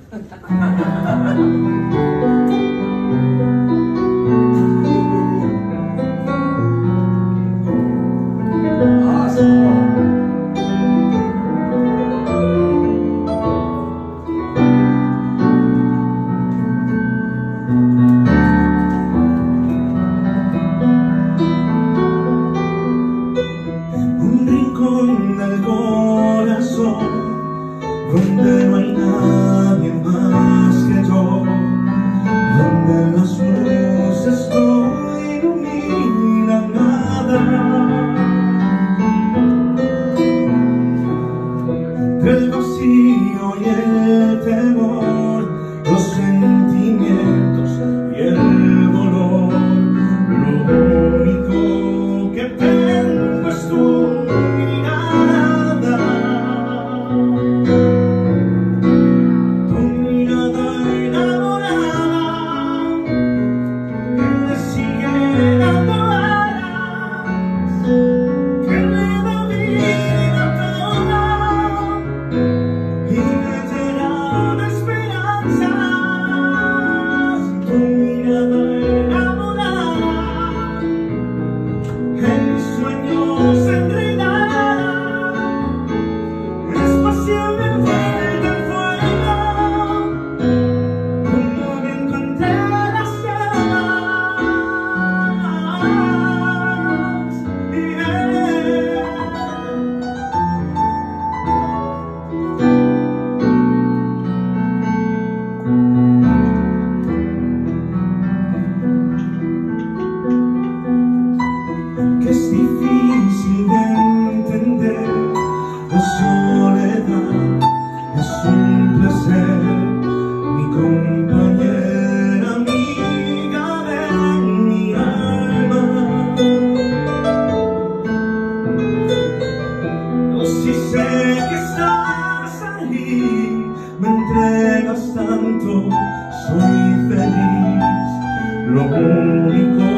Un rincón del corazón donde no hay nadie más que yo, donde las luces no iluminan nada. El vacío y el temor, los sentimientos y el dolor, lo único que tengo es tu mirada enamorada, que me sigue dando alas, que me da vida toda y me llena de esperanzas. Tu mirada enamorada, en mis sueños enredada, es pasión envuelta en fuego, como viento entre las llamas. Que es difícil de entender, la soledad es un placer, mi compañera, amiga de mi alma. No, si sé que estás ahí, me entregas tanto, soy feliz. Lo único